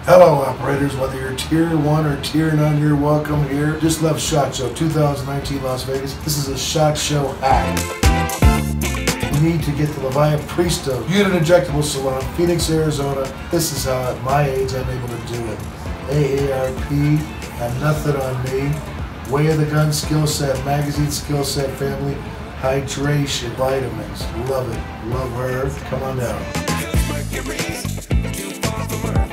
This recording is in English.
Hello operators, whether you're tier 1 or tier 9, you're welcome here. Just left SHOT Show 2019 Las Vegas. This is a SHOT Show hack. You need to get the Lavaya Pristo Unit Injectable Salon, Phoenix, Arizona. This is how at my age I'm able to do it. AARP, have nothing on me. Way of the Gun skill set, magazine skill set, family, hydration, vitamins. Love it. Love her. Come on down.